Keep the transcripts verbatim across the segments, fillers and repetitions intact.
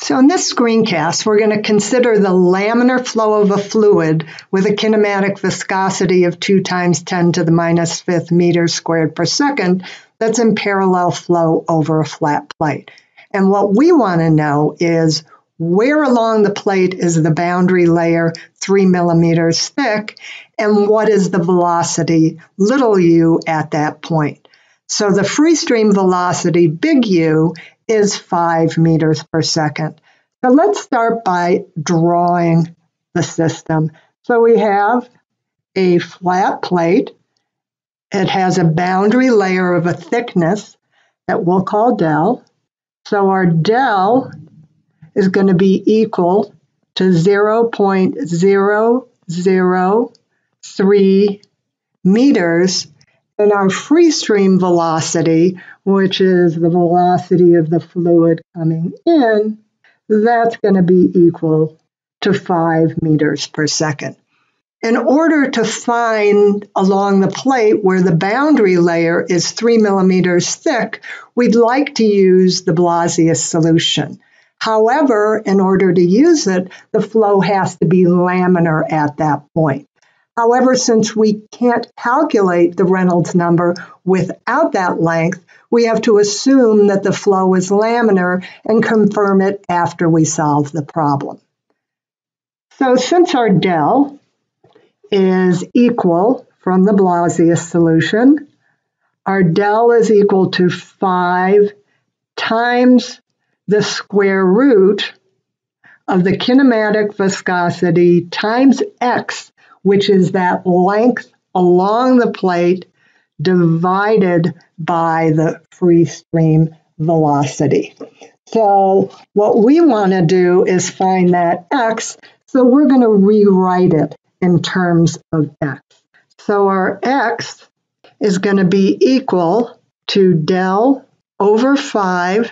So in this screencast, we're going to consider the laminar flow of a fluid with a kinematic viscosity of two times ten to the minus fifth meters squared per second that's in parallel flow over a flat plate. And what we want to know is where along the plate is the boundary layer three millimeters thick, and what is the velocity, little u, at that point. So the free stream velocity, big U, is five meters per second. So let's start by drawing the system. So we have a flat plate. It has a boundary layer of a thickness that we'll call del. So our del is going to be equal to zero point zero zero three meters. And our free stream velocity, which is the velocity of the fluid coming in, that's going to be equal to five meters per second. In order to find along the plate where the boundary layer is three millimeters thick, we'd like to use the Blasius solution. However, in order to use it, the flow has to be laminar at that point. However, since we can't calculate the Reynolds number without that length, we have to assume that the flow is laminar and confirm it after we solve the problem. So since our del is equal from the Blasius solution, our del is equal to five times the square root of the kinematic viscosity times x, which is that length along the plate divided by the free stream velocity. So what we want to do is find that x, so we're going to rewrite it in terms of x. So our x is going to be equal to del over five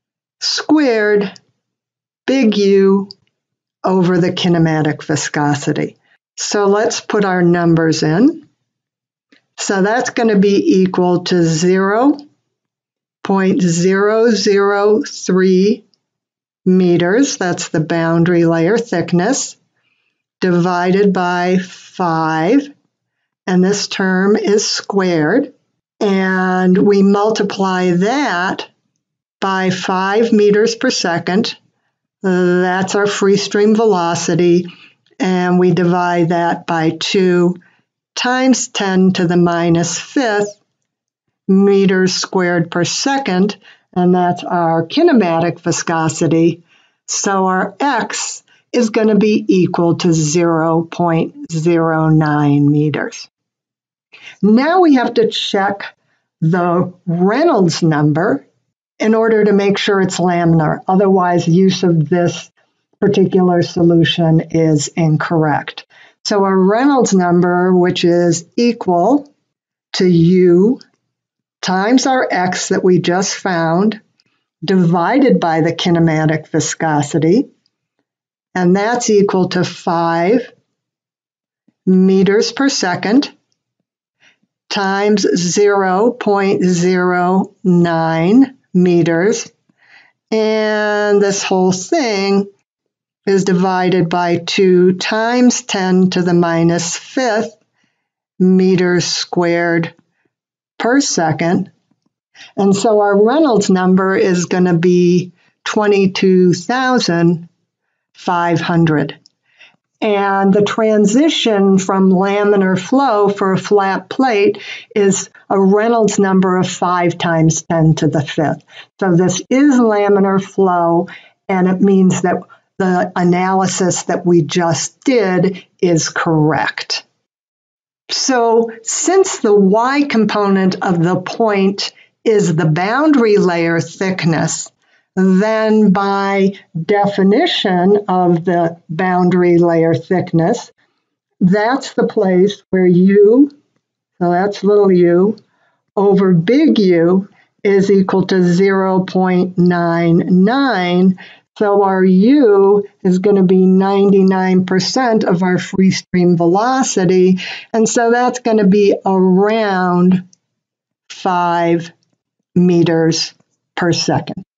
squared big U over the kinematic viscosity. So let's put our numbers in. So that's going to be equal to zero point zero zero three meters, that's the boundary layer thickness, divided by five, and this term is squared, and we multiply that by five meters per second. That's our free stream velocity, and we divide that by two times ten to the minus fifth meters squared per second, and that's our kinematic viscosity. So our x is going to be equal to zero point zero nine meters. Now we have to check the Reynolds number in order to make sure it's laminar. Otherwise, use of this particular solution is incorrect. So our Reynolds number, which is equal to U times our x that we just found, divided by the kinematic viscosity, and that's equal to five meters per second times zero point zero nine meters, and this whole thing is divided by two times ten to the minus fifth meters squared per second. And so our Reynolds number is going to be twenty-two thousand five hundred. And the transition from laminar flow for a flat plate is a Reynolds number of five times ten to the fifth. So this is laminar flow, and it means that the analysis that we just did is correct. So since the y component of the point is the boundary layer thickness, then by definition of the boundary layer thickness, that's the place where U, so that's little u, over big U is equal to zero point nine nine. So our U is going to be ninety-nine percent of our free stream velocity, and so that's going to be around five meters per second.